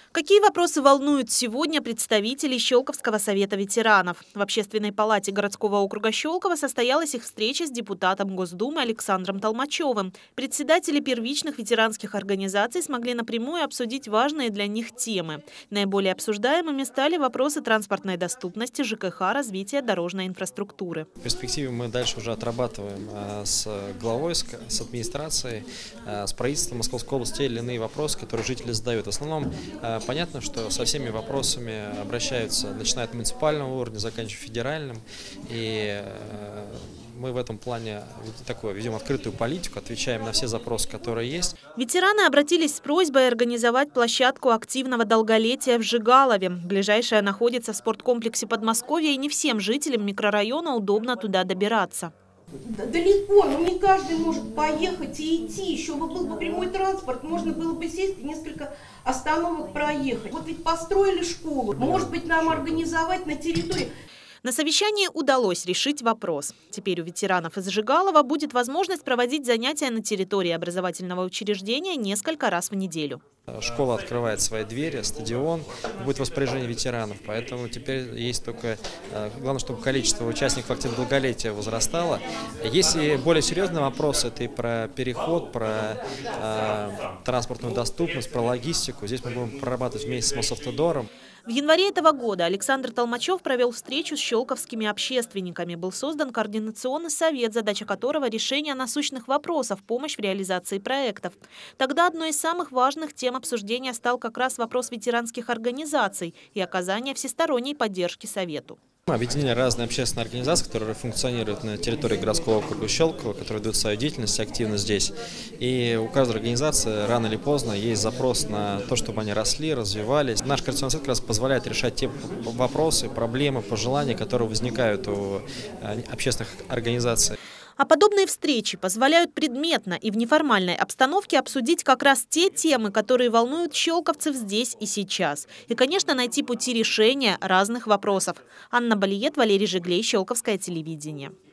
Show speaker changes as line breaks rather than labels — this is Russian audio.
Какие вопросы волнуют сегодня представителей Щелковского совета ветеранов? В Общественной палате городского округа Щелково состоялась их встреча с депутатом Госдумы Александром Толмачевым. Председатели первичных ветеранских организаций смогли напрямую обсудить важные для них темы. Наиболее обсуждаемыми стали вопросы транспортной доступности, ЖКХ, развития дорожной инфраструктуры.
В перспективе мы дальше уже отрабатываем с главой, с администрацией, с правительством Московской области те или иные вопросы, которые жители задают. В основном понятно, что со всеми вопросами обращаются, начиная от муниципального уровня, заканчивая федеральным. И мы в этом плане ведем открытую политику, отвечаем на все запросы, которые есть.
Ветераны обратились с просьбой организовать площадку активного долголетия в Жигалове. Ближайшая находится в спорткомплексе Подмосковья, и не всем жителям микрорайона удобно туда добираться.
Далеко, но не каждый может поехать и идти. Еще бы был бы прямой транспорт, можно было бы сесть и несколько остановок проехать. Вот ведь построили школу, может быть, нам организовать на территории.
На совещании удалось решить вопрос. Теперь у ветеранов из Жигалова будет возможность проводить занятия на территории образовательного учреждения несколько раз в неделю.
Школа открывает свои двери, стадион будет в распоряжении ветеранов, поэтому теперь есть только, главное, чтобы количество участников активного долголетия возрастало. Если более серьезные вопросы, это и про переход, про транспортную доступность, про логистику, здесь мы будем прорабатывать вместе с Мосавтодором.
В январе этого года Александр Толмачев провел встречу с щелковскими общественниками. Был создан координационный совет, задача которого – решение насущных вопросов, помощь в реализации проектов. Тогда одной из самых важных тем обсуждения стал как раз вопрос ветеранских организаций и оказания всесторонней поддержки совету.
Мы объединили разные общественные организации, которые функционируют на территории городского округа Щелково, которые ведут свою деятельность активно здесь. И у каждой организации рано или поздно есть запрос на то, чтобы они росли, развивались. Наш координационный совет как раз позволяет решать те вопросы, проблемы, пожелания, которые возникают у общественных организаций.
А подобные встречи позволяют предметно и в неформальной обстановке обсудить как раз те темы, которые волнуют щелковцев здесь и сейчас. И, конечно, найти пути решения разных вопросов. Анна Балиет, Валерий Жиглей, Щелковское телевидение.